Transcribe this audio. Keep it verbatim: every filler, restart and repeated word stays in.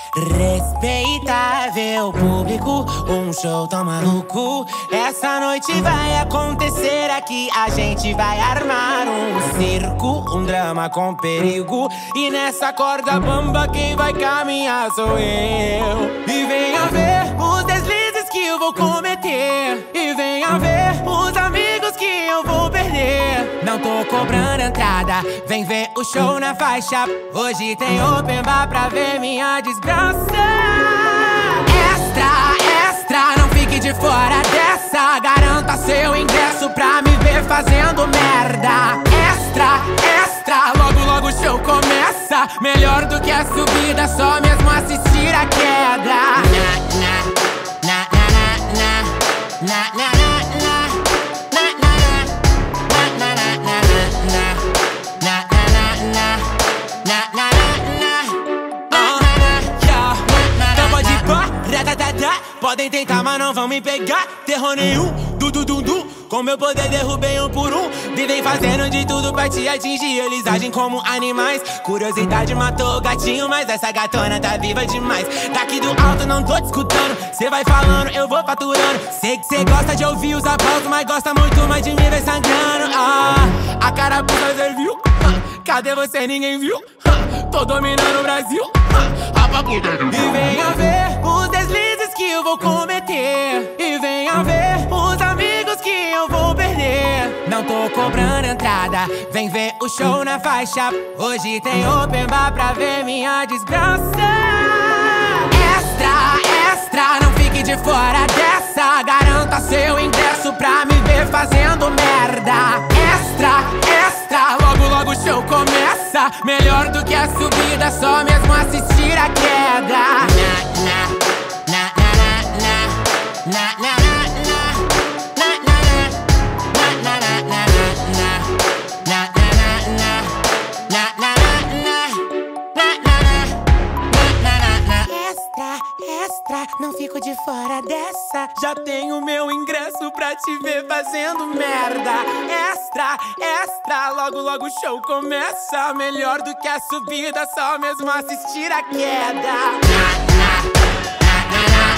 Respeitável público, um show tão maluco. Essa noite vai acontecer aqui. A gente vai armar um circo, um drama com perigo. E nessa corda bamba quem vai caminhar sou eu. E venha ver os deslizes que eu vou cometer. E venha ver os amigos que eu vou perder. Não tô cobrando entrada, vem ver o show na faixa. Hoje tem open bar pra ver minha desgraça. Extra, extra, não fique de fora dessa. Garanta seu ingresso pra me ver fazendo merda. Extra, extra, logo logo o show começa. Melhor do que a subida, só mesmo assistir a queda. Na, na, na, na, na, na, na, na. Podem tentar, mas não vão me pegar. Terror nenhum, du du du du. Com meu poder derrubei um por um. Vivem fazendo de tudo pra te atingir. Eles agem como animais. Curiosidade matou o gatinho, mas essa gatona tá viva demais. Daqui do alto não tô te escutando. Cê vai falando, eu vou faturando. Sei que cê gosta de ouvir os aplausos, mas gosta muito mais de me ver sangrando. Ah, a carapuça serviu. Cadê você? Ninguém viu. Tô dominando o Brasil. E venha ver os deslizes que eu vou cometer. E venha ver os amigos que eu vou perder. Não tô cobrando entrada, vem ver o show na faixa. Hoje tem open bar pra ver minha desgraça. Extra, extra, não fique de fora dessa. Garanta seu ingresso pra me ver fazendo merda. Extra, extra, logo logo o show começa. Melhor do que a subida, só mesmo assistir a queda. Na, na, na, na, na, na, na. Extra, não fico de fora dessa. Já tenho meu ingresso pra te ver fazendo merda. Extra, extra, logo logo o show começa. Melhor do que a subida, só mesmo assistir a queda. Na, na, na, na, na.